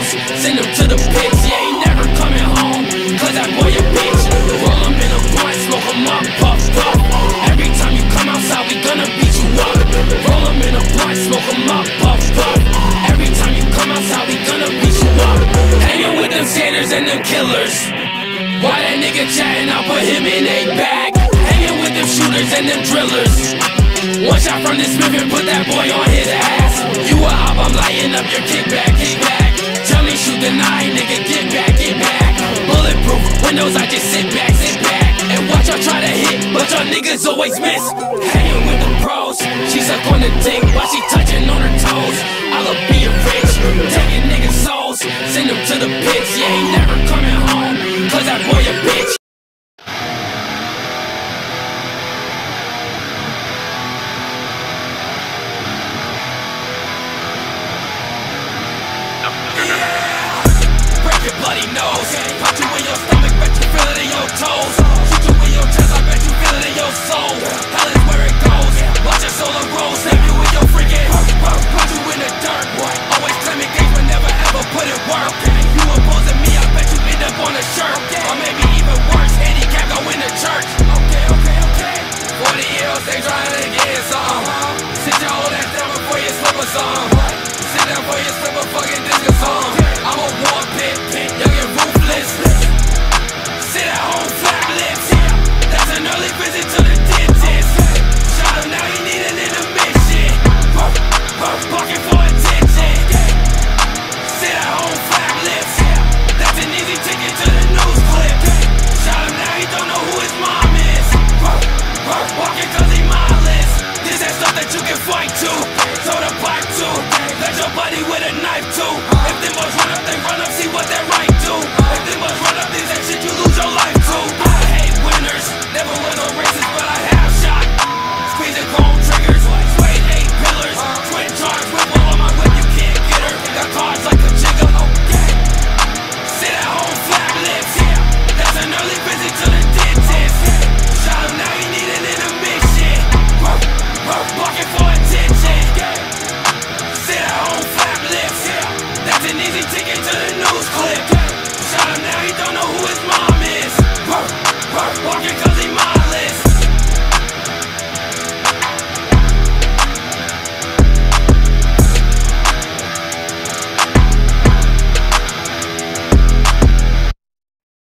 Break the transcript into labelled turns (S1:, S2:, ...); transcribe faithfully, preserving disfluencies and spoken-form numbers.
S1: house, send him to the pits. Yeah, he never coming home, cause that boy a bitch. Roll him in a blunt, smoke him up, puff, puff. Every time you come outside, we gonna beat you up. Roll him in a blunt, smoke him up, puff, puff. Every time you come outside, we gonna beat you up. Hanging with them Sanders and them killers. Why that nigga chatting, I'll put him in a bag. Hanging with them shooters and them drillers. One shot from this Smith and put that boy on his ass. You a op, I'm lighting up your kickback, kickback. Tell me shoot the nine, nigga, get back, get back. Bulletproof windows, I just sit back, sit back. And watch y'all try to hit, but y'all niggas always miss. Hanging with the pros, she suck on the dick while she touching on her toes. I love being rich, taking niggas' souls, send them to the pits. Yeah, he never coming home, cause that boy a bitch. Bloody nose, punch you in your stomach, bet you feel it in your toes. Shoot you in your chest, I bet you feel it in your soul. Hell is where it goes, watch your soul rose. Save you in your freaking put you in the dirt. Always claiming games but never ever put it work. You opposing me, I bet you end up on a shirt. Or maybe even worse, handicap go in the church. Okay, okay, okay. Forty years, they trying to get some. Sit your old ass down before you slip a song. Sit down before you slip a fucking disc a song. I'm a war pit, young and ruthless. Sit at home, flat lips. That's an early visit to the dentist. Shot him, now he need an intermission. Barking for attention. Sit at home, flat lips. That's an easy ticket to the news clip. Shot him, now he don't know who his mom is. Walking cause he mindless. This that stuff that you can fight to. Throw the pipe to. Let your buddy with a